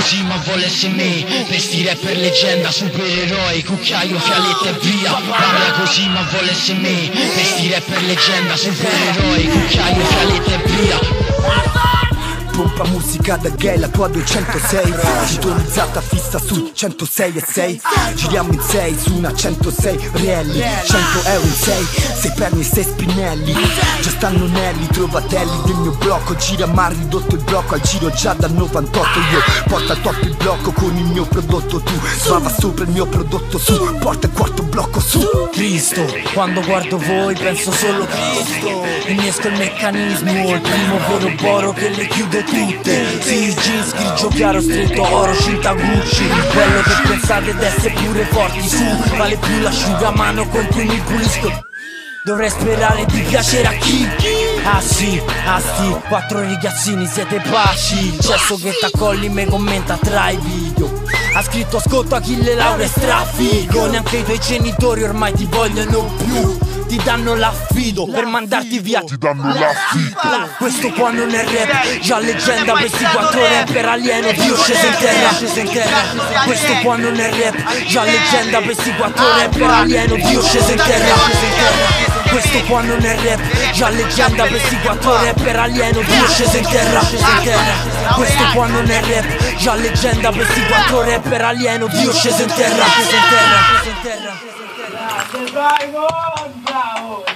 così ma vuole essere me. Vestire per leggenda, supereroi, cucchiaio, fialetta e via. Parla così ma vuole essere me. Vestire per leggenda, supereroi, cucchiaio, fialetta e via. Pompa musica da gay, la tua 206 sintonizzata fissa sul 106,6. Giriamo in 6 su una 106 rielli, 100 euro in 6, 6 perni e 6 spinelli. Già stanno Nelly, trovatelli del mio blocco. Gira ma ridotto il blocco, al giro già dal 98. Io porta al top il blocco con il mio prodotto. Tu svava sopra il mio prodotto, su porta il quarto blocco, su Cristo. Quando guardo voi penso solo Cristo. Innesco il meccanismo, il primo vero boro che le chiude tutte. Sì, jeans grigio chiaro, stretto oro, cinta Gucci. Quello che pensate d'essere pure forti, su vale più l'asciugamano con cui mi pulisco. Dovrei sperare di piacere a chi? Ah sì, 4 ragazzini siete paci. Cesso che t'accolli me commenta tra i video. Ha scritto ascolta chi le laurea e strafigo. Neanche i tuoi genitori ormai ti vogliono più. Ti danno l'affido per mandarti via. Ti danno l'affitto. Questo qua non è rap, già leggenda. Questi 4 rapper alieno, Dio sceso in terra. Questo qua non è rap, già leggenda. Questi 4 rapper alieno, Dio sceso in terra. Questo qua non è rap, già leggenda. Questi 4 rapper alieno, Dio sceso in terra. Questo qua non è rap, già leggenda. Questi 4 rapper alieno, Dio sceso in terra. Bravo, bravo.